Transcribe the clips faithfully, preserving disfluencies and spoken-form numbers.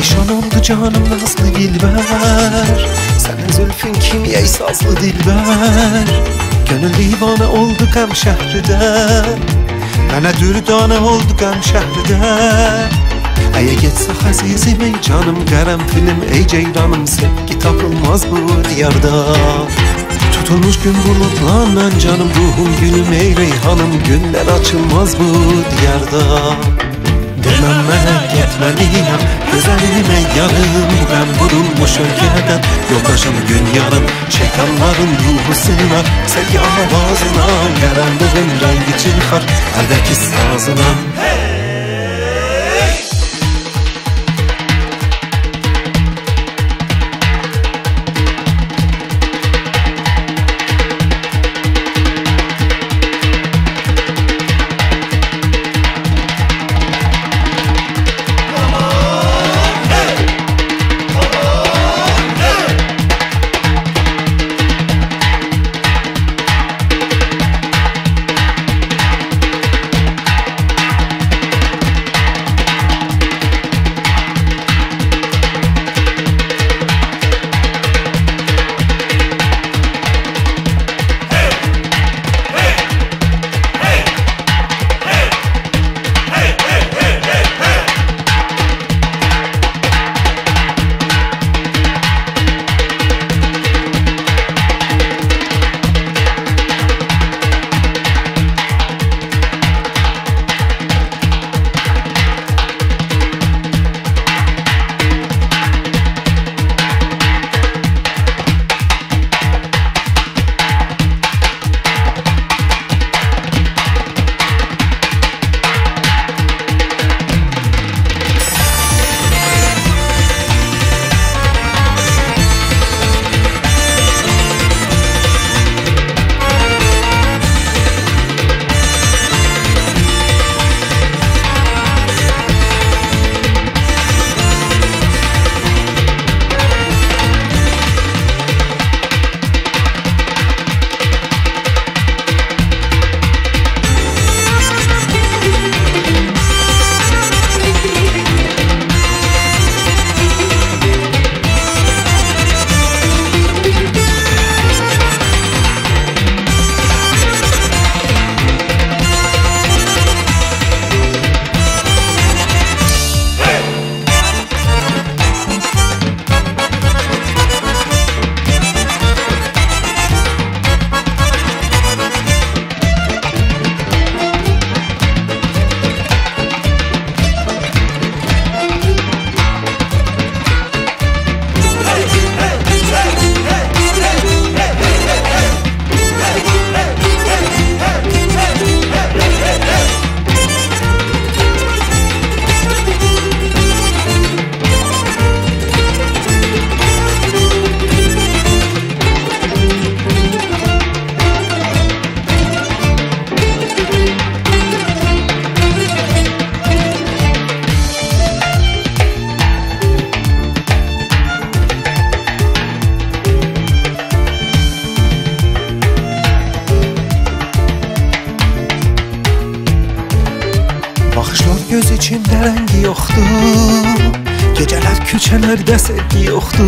Perişan oldu canım nazlı dilber, senin zülfün kimyey sazlı dilber. Gönül divane olduk hem şehride, mənə dürdane olduk hem şehride. Eye geçsek azizim ey canım, qərəm film ey ceyranım, sevgi tapılmaz bu diyarda. Tutulmuş gün bulutlarla canım, ruhum gülüm ey reyhanım, günler açılmaz bu diyarda. Demem mənə getməliyəm, gözəlim ey yarım, ben vurulmuş ölkədən yoldaşım gün yarım. Şeytanların ruhu sığınar sevgi avazına, qaranlığın rengi çıxar əldəki sazına. Göz içinde rengi yoktu, geceler küçelerde sevgi yoktu.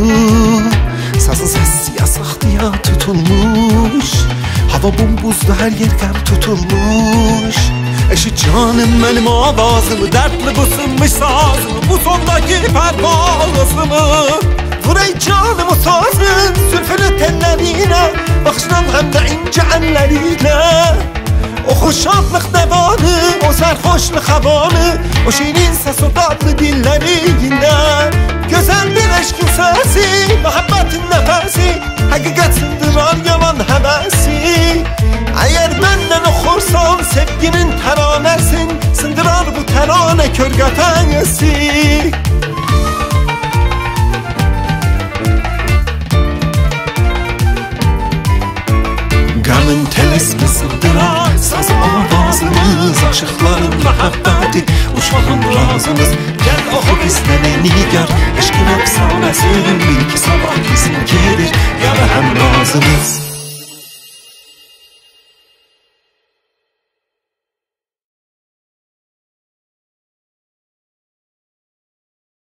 Sazın sesi yasakdı ya tutulmuş, hava bumbuzdu her yer gəm tutulmuş. Eşit canım benim avazımı, dertli bu sınmış sazımı, bu sondaki pervazımı. Vur ey canım o sazın zülfünü tellerine, bakışdan hem de ince elleriyle. O xoşadlıq nəvanı, o sərxoşluq havanı, o şirin səs, o dadlı dilleriyle. Gözəldir eşkin səsi, məhəbbətin nəfəsi, həqiqət sındırar yalan həvəsi. Əgər məndən oxursan sevginin təranəsin, sındırar bu təranə kör qətəngəsi. Qəmin telismi sındırar saz avazımız, aşıqların məhəbbəti uşağın razımız. Gəl oxu bizdən ey nigar, eşqin əfsanəsi, bil ki sabah bizim gelir yara həm razımız.